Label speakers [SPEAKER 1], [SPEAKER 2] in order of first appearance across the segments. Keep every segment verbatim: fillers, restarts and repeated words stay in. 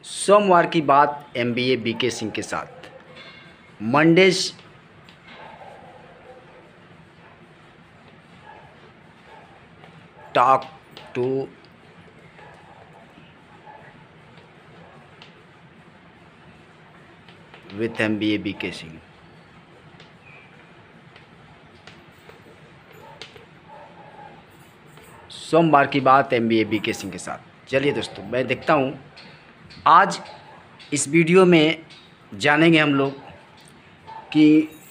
[SPEAKER 1] सोमवार की बात एमबीए बीके सिंह के साथ। Mondays talk to with MBA BK Singh. सोमवार की बात एमबीए बीके सिंह के साथ। चलिए दोस्तों, मैं देखता हूँ आज इस वीडियो में जानेंगे हम लोग कि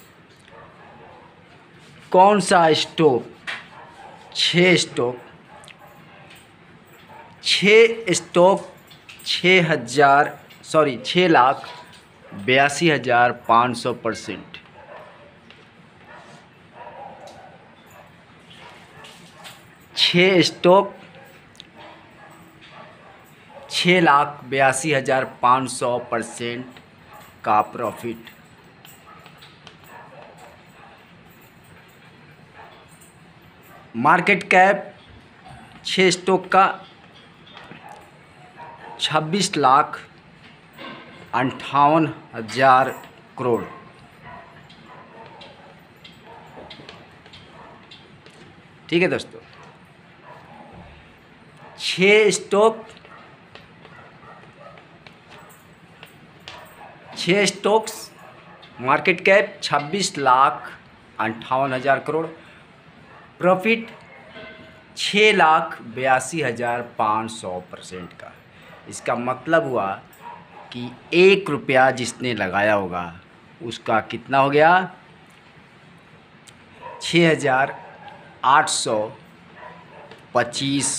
[SPEAKER 1] कौन सा स्टॉक छः स्टॉक छः स्टॉक छः हज़ार सॉरी छः लाख बयासी हज़ार पाँच सौ परसेंट छः स्टॉक छः लाख बयासी हज़ार पाँच सौ परसेंट का प्रॉफिट। मार्केट कैप छः स्टॉक का छब्बीस लाख अंठावन हज़ार करोड़। ठीक है दोस्तों, छः स्टॉक छः स्टॉक्स मार्केट कैप छब्बीस लाख अंठावन हज़ार करोड़, प्रॉफिट छः लाख बयासी हज़ार पाँच सौ परसेंट का। इसका मतलब हुआ कि एक रुपया जिसने लगाया होगा उसका कितना हो गया, छः हज़ार आठ सौ पच्चीस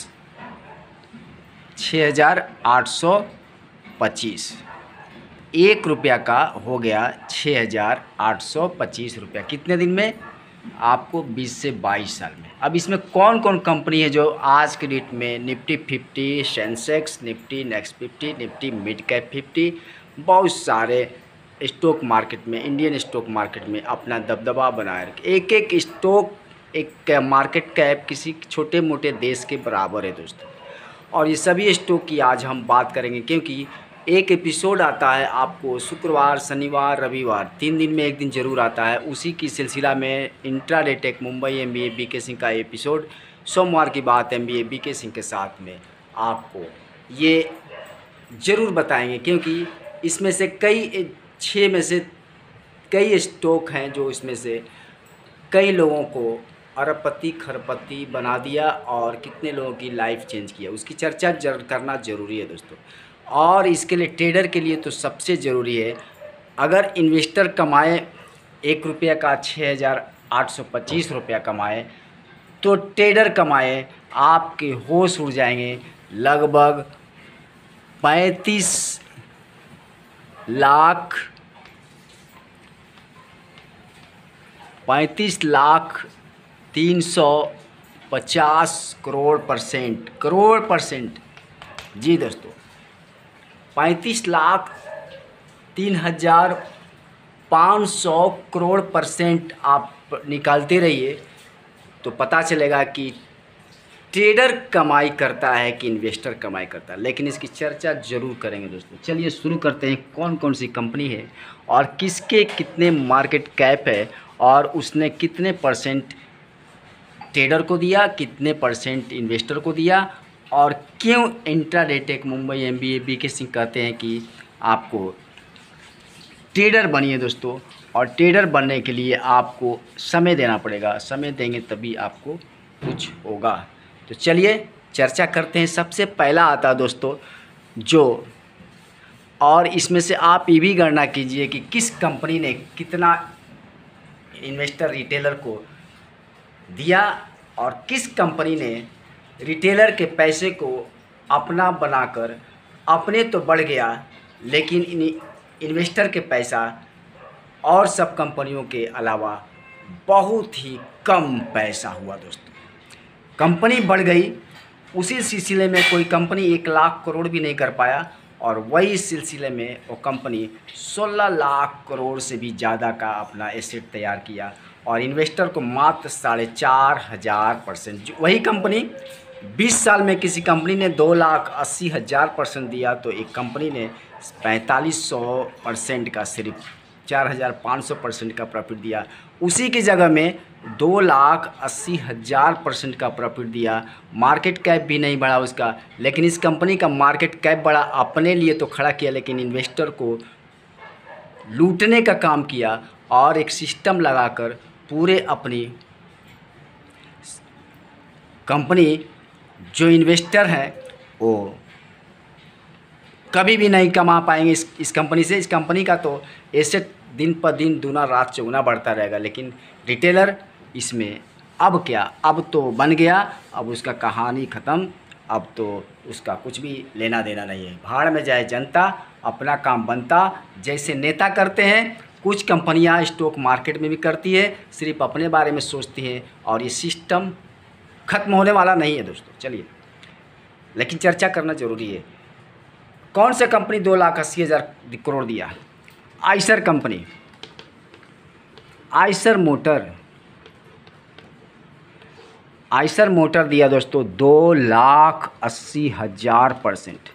[SPEAKER 1] छः हज़ार आठ सौ पच्चीस एक रुपया का हो गया छः हज़ार आठ सौ पच्चीस रुपया। कितने दिन में? आपको बीस से बाईस साल में। अब इसमें कौन कौन कंपनी है जो आज के डेट में Nifty fifty, Sensex Nifty, next fifty, Nifty mid cap fifty, बहुत सारे स्टॉक मार्केट में, इंडियन स्टॉक मार्केट में अपना दबदबा बनाए रखे। एक एक स्टॉक एक मार्केट कैप किसी छोटे मोटे देश के बराबर है दोस्तों। और ये सभी स्टॉक की आज हम बात करेंगे, क्योंकि एक एपिसोड आता है आपको शुक्रवार, शनिवार, रविवार, तीन दिन में एक दिन ज़रूर आता है। उसी की सिलसिला में intraday tech Mumbai MBA BK Singh का एपिसोड सोमवार की बात एमबीए बीके सिंह के साथ में आपको ये ज़रूर बताएंगे, क्योंकि इसमें से कई छः में से कई स्टॉक हैं जो इसमें से कई लोगों को अरबपति खरबपति बना दिया और कितने लोगों की लाइफ चेंज किया, उसकी चर्चा जरूर करना ज़रूरी है दोस्तों। और इसके लिए ट्रेडर के लिए तो सबसे ज़रूरी है, अगर इन्वेस्टर कमाए एक रुपये का छः हज़ार आठ सौ पच्चीस रुपया कमाए तो ट्रेडर कमाए आपके होश उड़ जाएंगे लगभग पैंतीस लाख पैंतीस लाख तीन सौ पचास करोड़ परसेंट करोड़ परसेंट जी दोस्तों, पैंतीस लाख तीन हज़ार पाँच सौ करोड़ परसेंट आप निकालते रहिए तो पता चलेगा कि ट्रेडर कमाई करता है कि इन्वेस्टर कमाई करता है। लेकिन इसकी चर्चा ज़रूर करेंगे दोस्तों। चलिए शुरू करते हैं, कौन कौन सी कंपनी है और किसके कितने मार्केट कैप है और उसने कितने परसेंट ट्रेडर को दिया, कितने परसेंट इन्वेस्टर को दिया, और क्यों intraday tech Mumbai MBA BK Singh कहते हैं कि आपको ट्रेडर बनिए दोस्तों। और ट्रेडर बनने के लिए आपको समय देना पड़ेगा, समय देंगे तभी आपको कुछ होगा। तो चलिए चर्चा करते हैं। सबसे पहला आता है दोस्तों जो, और इसमें से आप ये भी गणना कीजिए कि किस कंपनी ने कितना इन्वेस्टर रिटेलर को दिया और किस कंपनी ने रिटेलर के पैसे को अपना बनाकर अपने तो बढ़ गया लेकिन इन इन्वेस्टर के पैसा और सब कंपनियों के अलावा बहुत ही कम पैसा हुआ दोस्तों। कंपनी बढ़ गई, उसी सिलसिले में कोई कंपनी एक लाख करोड़ भी नहीं कर पाया और वही सिलसिले में वो कंपनी सोलह लाख करोड़ से भी ज़्यादा का अपना एसेट तैयार किया और इन्वेस्टर को मात्र साढ़े चार हज़ार परसेंट। वही कंपनी बीस साल में किसी कंपनी ने दो लाख अस्सी हज़ार परसेंट दिया तो एक कंपनी ने पैंतालीस सौ परसेंट का सिर्फ चार हज़ार पाँच सौ परसेंट का प्रॉफिट दिया। उसी की जगह में दो लाख अस्सी हज़ार परसेंट का प्रॉफिट दिया। मार्केट कैप भी नहीं बढ़ा उसका, लेकिन इस कंपनी का मार्केट कैप बढ़ा, अपने लिए तो खड़ा किया लेकिन इन्वेस्टर को लूटने का काम किया और एक सिस्टम लगाकर पूरे अपनी कंपनी जो इन्वेस्टर हैं वो कभी भी नहीं कमा पाएंगे इस इस कंपनी से। इस कंपनी का तो एसेट दिन पर दिन दूना रात चौगुना बढ़ता रहेगा, लेकिन रिटेलर इसमें अब क्या, अब तो बन गया, अब उसका कहानी ख़त्म, अब तो उसका कुछ भी लेना देना नहीं है। भाड़ में जाए जनता, अपना काम बनता। जैसे नेता करते हैं, कुछ कंपनियां स्टॉक मार्केट में भी करती है, सिर्फ अपने बारे में सोचती हैं और ये सिस्टम ख़त्म होने वाला नहीं है दोस्तों। चलिए, लेकिन चर्चा करना ज़रूरी है। कौन सा कंपनी दो लाख अस्सी हज़ार करोड़ दिया? Eicher company, Eicher motor, Eicher motor दिया दोस्तों दो लाख अस्सी हज़ार परसेंट।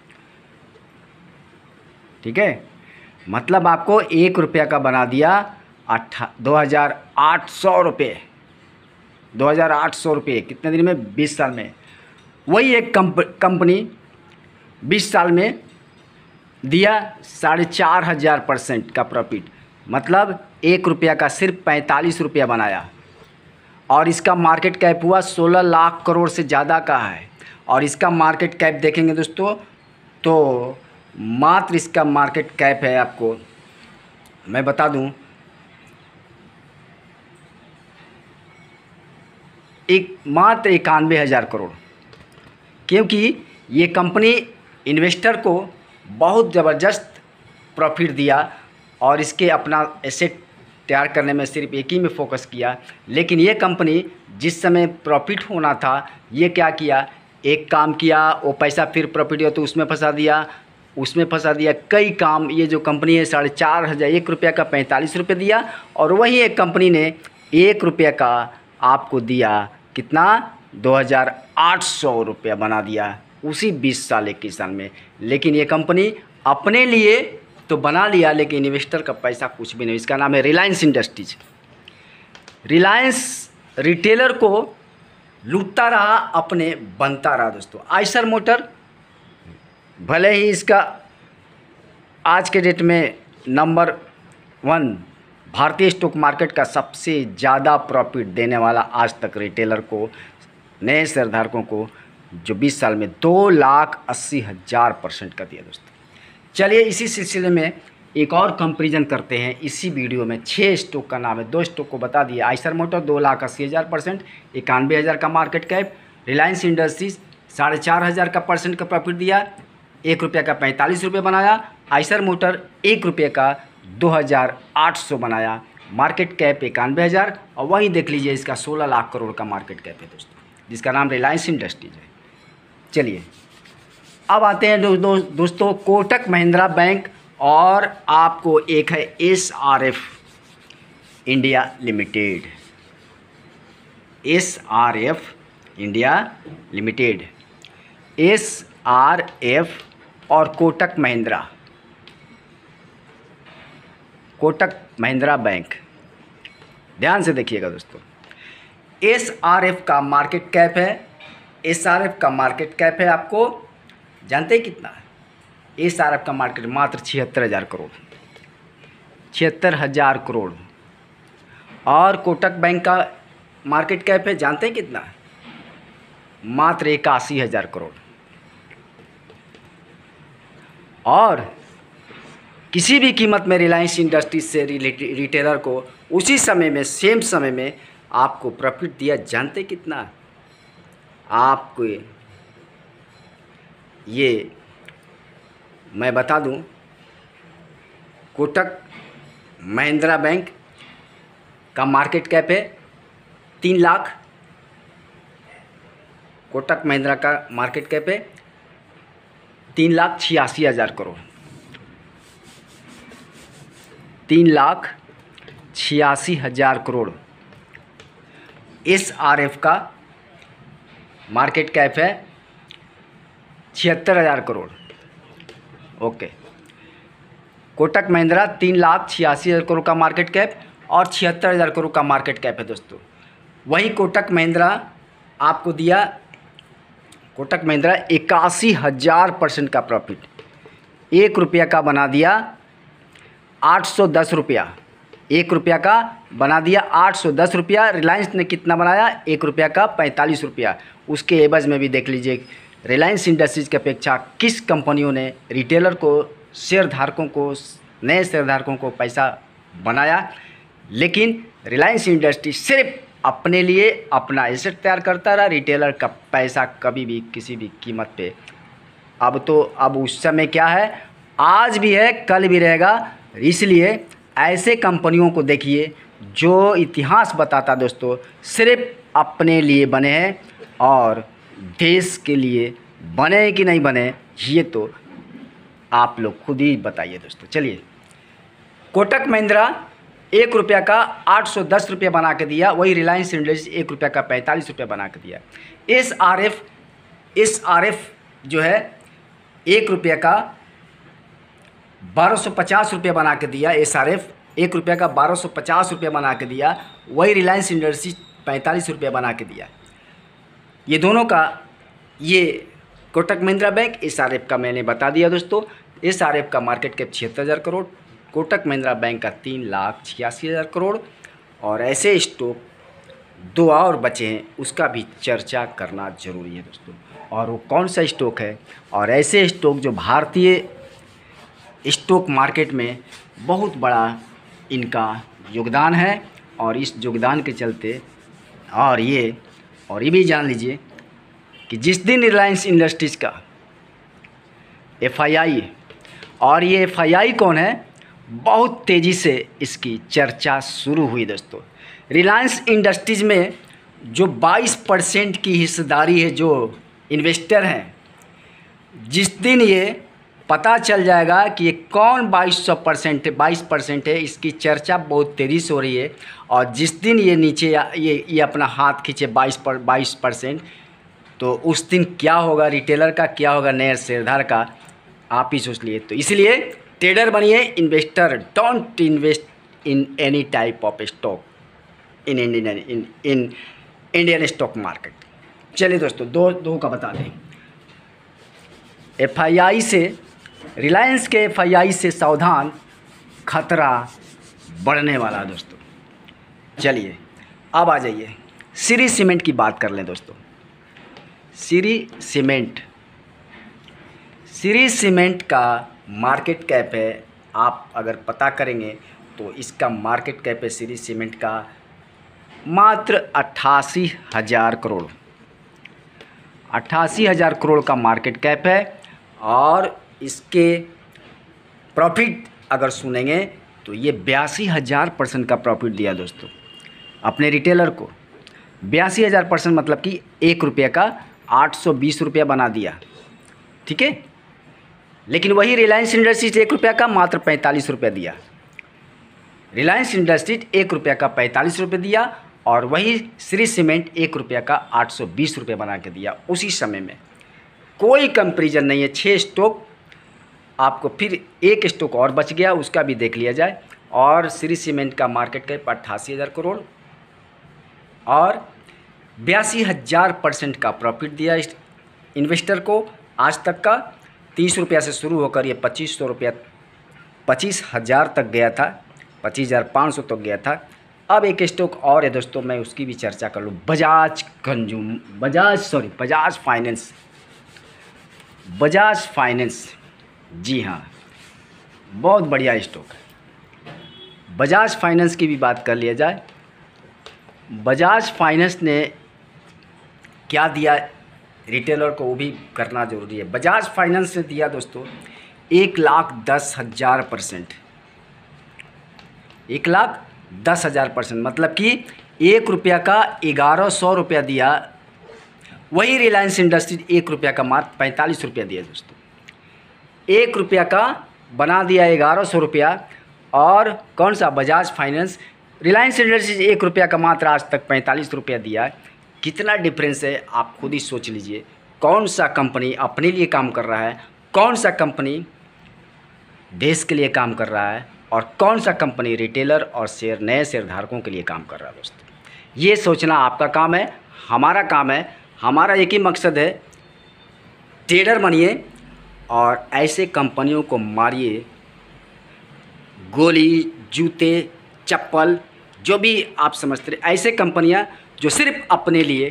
[SPEAKER 1] ठीक है, मतलब आपको एक रुपया का बना दिया अट्ठा दो हज़ार आठ सौ रुपये, दो हज़ार आठ सौ रुपये कितने दिन में? बीस साल में। वही एक कंप कंपनी बीस साल में दिया साढ़े चार हज़ार परसेंट का प्रॉफिट, मतलब एक रुपया का सिर्फ पैंतालीस रुपया बनाया और इसका मार्केट कैप हुआ सोलह लाख करोड़ से ज़्यादा का है। और इसका मार्केट कैप देखेंगे दोस्तों तो मात्र इसका मार्केट कैप है, आपको मैं बता दूं, एक मात्र इक्यानवे हज़ार करोड़, क्योंकि ये कंपनी इन्वेस्टर को बहुत ज़बरदस्त प्रॉफिट दिया और इसके अपना एसेट तैयार करने में सिर्फ एक ही में फोकस किया। लेकिन ये कंपनी जिस समय प्रॉफिट होना था, ये क्या किया, एक काम किया, वो पैसा फिर प्रॉफिट हुआ तो उसमें फंसा दिया, उसमें फंसा दिया कई काम। ये जो कंपनी है साढ़े चार हज़ार एक रुपये का पैंतालीस रुपये दिया और वही एक कंपनी ने एक रुपये का आपको दिया कितना, दो हज़ार आठ सौ रुपया बना दिया उसी बीस साल इक्कीस साल में। लेकिन ये कंपनी अपने लिए तो बना लिया, लेकिन इन्वेस्टर का पैसा कुछ भी नहीं। इसका नाम है रिलायंस इंडस्ट्रीज। रिलायंस रिटेलर को लूटता रहा, अपने बनता रहा दोस्तों। आइसर मोटर भले ही इसका आज के डेट में नंबर वन भारतीय स्टॉक मार्केट का सबसे ज़्यादा प्रॉफिट देने वाला आज तक रिटेलर को, नए शेयरधारकों को, जो बीस साल में दो लाख अस्सी हज़ार परसेंट का दिया दोस्तों। चलिए इसी सिलसिले में एक और कंपैरिजन करते हैं इसी वीडियो में। छः स्टॉक का नाम है, दो स्टॉक को बता दिए। आइसर मोटर दो लाख अस्सी हज़ार परसेंट, इक्यानवे हज़ार का मार्केट कैप। रिलायंस इंडस्ट्रीज साढ़े चार हज़ार का परसेंट का प्रॉफिट दिया, एक रुपये का पैंतालीस रुपये बनाया। आइसर मोटर एक रुपये का दो हज़ार आठ सौ बनाया, मार्केट कैप इक्यानवे हज़ार। और वहीं देख लीजिए इसका सोलह लाख करोड़ का मार्केट कैप है दोस्तों, जिसका नाम रिलायंस इंडस्ट्रीज है। चलिए अब आते हैं दो, दो, दोस्तों कोटक महिंद्रा बैंक और आपको एक है S R F India limited. S R F India limited, S R F और कोटक महिंद्रा, कोटक महिंद्रा बैंक। ध्यान से देखिएगा दोस्तों, एस आर एफ का मार्केट कैप है, एस आर एफ का मार्केट कैप है आपको जानते हैं कितना है? एस आर एफ का मार्केट मात्र छिहत्तर हज़ार करोड़, छिहत्तर हज़ार करोड़। और कोटक बैंक का मार्केट कैप है जानते हैं कितना? मात्र इक्यासी हज़ार करोड़। और किसी भी कीमत में रिलायंस इंडस्ट्रीज से रिटेलर को उसी समय में, सेम समय में आपको प्रॉफिट दिया जानते कितना? आपको ये मैं बता दूं, कोटक महिंद्रा बैंक का मार्केट कैप है तीन लाख, कोटक महिंद्रा का मार्केट कैप है तीन लाख छियासी हज़ार करोड़, तीन लाख छियासी हज़ार करोड़। एस आर एफ का मार्केट कैप है छिहत्तर हज़ार करोड़। ओके, कोटक महिंद्रा तीन लाख छियासी हज़ार करोड़ का मार्केट कैप और छिहत्तर हज़ार करोड़ का मार्केट कैप है दोस्तों। वही कोटक महिंद्रा आपको दिया, कोटक महिंद्रा इक्यासी हज़ार परसेंट का प्रॉफिट, एक रुपया का बना दिया आठ सौ दस रुपया, एक रुपया का बना दिया आठ सौ दस रुपया। रिलायंस ने कितना बनाया, एक रुपया का पैंतालीस रुपया। उसके एवज में भी देख लीजिए रिलायंस इंडस्ट्रीज़ की अपेक्षा किस कंपनियों ने रिटेलर को, शेयर धारकों को, नए शेयर धारकों को पैसा बनाया। लेकिन रिलायंस इंडस्ट्री सिर्फ अपने लिए अपना एसेट तैयार करता रहा, रिटेलर का पैसा कभी भी किसी भी कीमत पे। अब तो अब उस समय क्या है, आज भी है कल भी रहेगा। इसलिए ऐसे कंपनियों को देखिए जो इतिहास बताता दोस्तों सिर्फ अपने लिए बने हैं और देश के लिए बने कि नहीं बने ये तो आप लोग खुद ही बताइए दोस्तों। चलिए, कोटक महिंद्रा एक रुपया का आठ सौ दस रुपया बना के दिया, वही रिलायंस इंडस्ट्रीज एक रुपया का पैंतालीस रुपया बना के दिया। S R F S R F जो है एक रुपया का बारह सौ पचास रुपया बना के दिया। एस आर एफ एक रुपया का बारह सौ पचास रुपया बना के दिया, वही रिलायंस इंडस्ट्रीज पैंतालीस रुपया बना के दिया। ये दोनों का, ये Kotak Mahindra bank, S R F का मैंने बता दिया दोस्तों। एस आर एफ का मार्केट कैप छिहत्तर हज़ार करोड़, कोटक महिंद्रा बैंक का तीन लाख छियासी हज़ार करोड़। और ऐसे स्टॉक दो और बचे हैं, उसका भी चर्चा करना जरूरी है दोस्तों। और वो कौन सा स्टॉक है, और ऐसे स्टॉक जो भारतीय स्टॉक मार्केट में बहुत बड़ा इनका योगदान है। और इस योगदान के चलते और ये और ये भी जान लीजिए कि जिस दिन रिलायंस इंडस्ट्रीज़ का एफ आई आई, और ये एफ आई आई कौन है, बहुत तेज़ी से इसकी चर्चा शुरू हुई दोस्तों। रिलायंस इंडस्ट्रीज़ में जो बाईस परसेंट की हिस्सेदारी है, जो इन्वेस्टर हैं, जिस दिन ये पता चल जाएगा कि ये कौन बाईस सौ परसेंट बाईस परसेंट है, इसकी चर्चा बहुत तेज़ी से हो रही है। और जिस दिन ये नीचे ये ये अपना हाथ खींचे बाईस पर बाईस परसेंट, तो उस दिन क्या होगा, रिटेलर का क्या होगा, नए शेयरधार का, आप ही सोच लिए। तो इसलिए ट्रेडर बनिए, investor. Don't invest in any type of stock in Indian in in Indian stock market. चलिए दोस्तों, दो दो का बता दें। एफ आई आई से, रिलायंस के एफ आई आई से सावधान, खतरा बढ़ने वाला है दोस्तों। चलिए अब आ जाइए, श्री सीमेंट की बात कर लें दोस्तों। श्री सीमेंट श्री सीमेंट का मार्केट कैप है, आप अगर पता करेंगे तो इसका मार्केट कैप है श्री सीमेंट का मात्र अट्ठासी हज़ार करोड़ अट्ठासी हज़ार करोड़ का मार्केट कैप है। और इसके प्रॉफिट अगर सुनेंगे तो ये बयासी हज़ार परसेंट का प्रॉफिट दिया दोस्तों अपने रिटेलर को। बयासी हज़ार परसेंट मतलब कि एक रुपये का आठ सौ बीस रुपया बना दिया, ठीक है। लेकिन वही रिलायंस इंडस्ट्रीज एक रुपया का मात्र पैंतालीस रुपया दिया। रिलायंस इंडस्ट्रीज एक रुपया का पैंतालीस रुपये दिया और वही श्री सीमेंट एक रुपया का आठ सौ बीस रुपये बना के दिया उसी समय में। कोई कंपेरिजन नहीं है। छः स्टॉक, आपको फिर एक स्टॉक और बच गया, उसका भी देख लिया जाए। और श्री सीमेंट का मार्केट कैप अट्ठासी हज़ार करोड़ और बयासी हज़ार परसेंट का प्रॉफिट दिया इस इन्वेस्टर को आज तक का। तीस रुपया से शुरू होकर ये पच्चीस सौ रुपया पच्चीस हज़ार तक गया था, पच्चीस हज़ार पाँच सौ तक गया था। अब एक स्टॉक और है दोस्तों, मैं उसकी भी चर्चा कर लूँ। Bajaj consume Bajaj sorry Bajaj finance Bajaj finance जी हाँ, बहुत बढ़िया स्टॉक है। बजाज फाइनेंस की भी बात कर लिया जाए। बजाज फाइनेंस ने क्या दिया रिटेलर को, वो भी करना ज़रूरी है। बजाज फाइनेंस ने दिया दोस्तों एक लाख दस हज़ार परसेंट एक लाख दस हज़ार परसेंट मतलब कि एक रुपया का ग्यारह सौ रुपया दिया। वही रिलायंस इंडस्ट्रीज एक रुपया का मात्र पैंतालीस रुपया दिया दोस्तों। एक रुपया का बना दिया ग्यारह सौ रुपया। और कौन सा, बजाज फाइनेंस। रिलायंस इंडस्ट्रीज एक रुपया का मात्र आज तक पैंतालीस रुपया दिया। कितना डिफरेंस है आप खुद ही सोच लीजिए। कौन सा कंपनी अपने लिए काम कर रहा है, कौन सा कंपनी देश के लिए काम कर रहा है, और कौन सा कंपनी रिटेलर और शेयर नए शेयरधारकों के लिए काम कर रहा है। दोस्तों, ये सोचना आपका काम है, हमारा काम है। हमारा एक ही मकसद है, ट्रेडर बनिए और ऐसे कंपनियों को मारिए, गोली, जूते, चप्पल, जो भी आप समझते रहे, ऐसे कंपनियां जो सिर्फ अपने लिए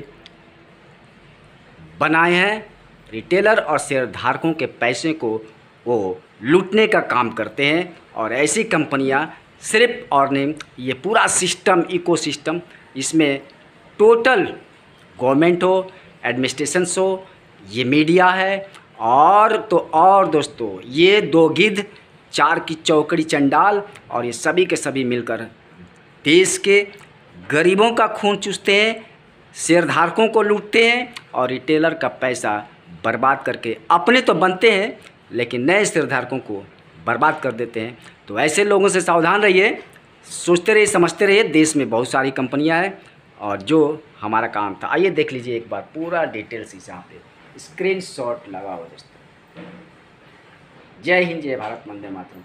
[SPEAKER 1] बनाए हैं, रिटेलर और शेयरधारकों के पैसे को वो लूटने का काम करते हैं। और ऐसी कंपनियां सिर्फ और नहीं, ये पूरा सिस्टम, इकोसिस्टम, इसमें टोटल गवर्नमेंट हो, एडमिनिस्ट्रेशंस हो, ये मीडिया है, और तो और दोस्तों ये दो गिद्ध, चार की चौकड़ी चंडाल, और ये सभी के सभी मिलकर देश के गरीबों का खून चूसते हैं, शेयरधारकों को लूटते हैं और रिटेलर का पैसा बर्बाद करके अपने तो बनते हैं लेकिन नए शेयरधारकों को बर्बाद कर देते हैं। तो ऐसे लोगों से सावधान रहिए, सोचते रहिए, समझते रहिए। देश में बहुत सारी कंपनियां हैं और जो हमारा काम था, आइए देख लीजिए एक बार पूरा डिटेल्स इस यहाँ पे स्क्रीनशॉट लगा हुआ दोस्तों। जय हिंद, जय भारत, वंदे मातरम।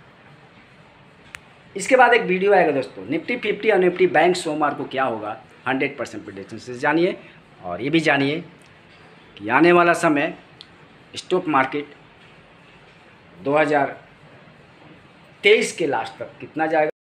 [SPEAKER 1] इसके बाद एक वीडियो आएगा दोस्तों, निफ्टी फिफ्टी और निफ्टी बैंक सोमवार को क्या होगा, हंड्रेड परसेंट प्रेडिक्शन से जानिए। और ये भी जानिए कि आने वाला समय स्टॉक मार्केट दो हज़ार तेईस के लास्ट तक कितना जाएगा।